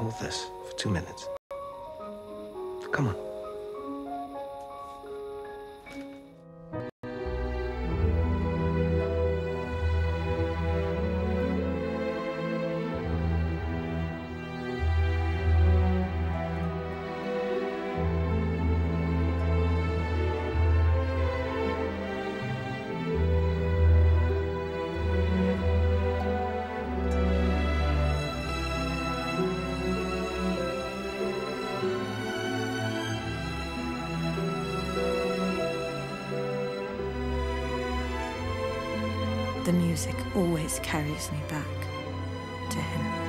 hold this for 2 minutes. Come on. The music always carries me back to him.